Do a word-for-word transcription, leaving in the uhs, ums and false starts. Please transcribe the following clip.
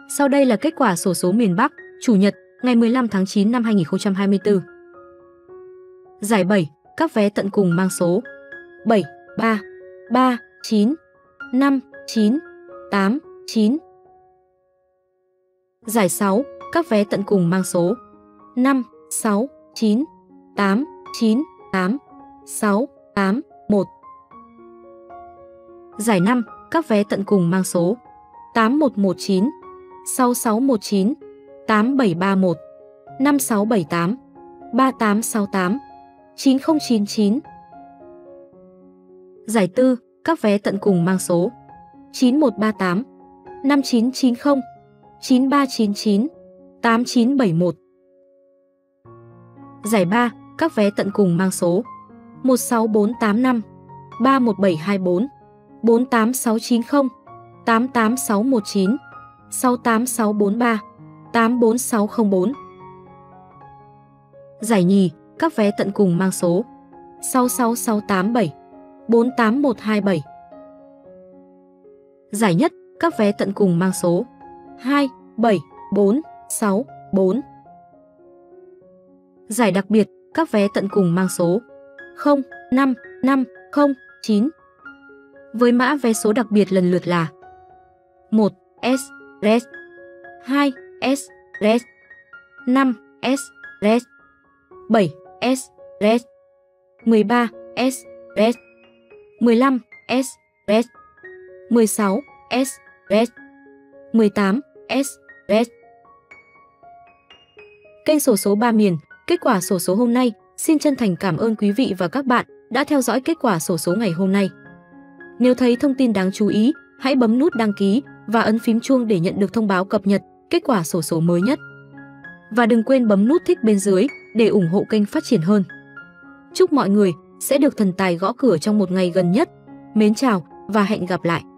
Sau đây là kết quả xổ số miền Bắc, Chủ nhật, ngày mười lăm tháng chín năm hai nghìn không trăm hai mươi tư. Giải bảy, các vé tận cùng mang số bảy, ba, ba, chín, năm, chín, tám, chín. Giải sáu, các vé tận cùng mang số năm, sáu, chín, tám, chín, tám, sáu, tám, một. Giải năm, các vé tận cùng mang số tám một một chín, sáu sáu một chín, tám bảy ba một, năm sáu bảy tám, ba tám sáu tám, chín không chín chín. Giải tư, các vé tận cùng mang số chín một ba tám, năm chín chín không, chín ba chín chín, tám chín bảy một. Giải ba, các vé tận cùng mang số một sáu bốn tám năm, ba một bảy hai bốn, bốn tám sáu chín không, tám tám sáu một chín, sáu tám sáu bốn ba, tám bốn sáu không bốn. Giải nhì, các vé tận cùng mang số sáu sáu sáu tám bảy, bốn tám một hai bảy. Giải nhất, các vé tận cùng mang số hai bảy bốn sáu bốn. Giải đặc biệt, các vé tận cùng mang số không năm năm không chín. Với mã vé số đặc biệt lần lượt là một S Res, hai S Res, năm S Res, bảy S Res, mười ba S Res, mười lăm S Res, mười sáu S Res, mười tám S Res. Kênh xổ số ba miền, kết quả xổ số hôm nay. Xin chân thành cảm ơn quý vị và các bạn đã theo dõi kết quả xổ số ngày hôm nay. Nếu thấy thông tin đáng chú ý, hãy bấm nút đăng ký và ấn phím chuông để nhận được thông báo cập nhật kết quả xổ số mới nhất. Và đừng quên bấm nút thích bên dưới để ủng hộ kênh phát triển hơn. Chúc mọi người sẽ được thần tài gõ cửa trong một ngày gần nhất. Mến chào và hẹn gặp lại!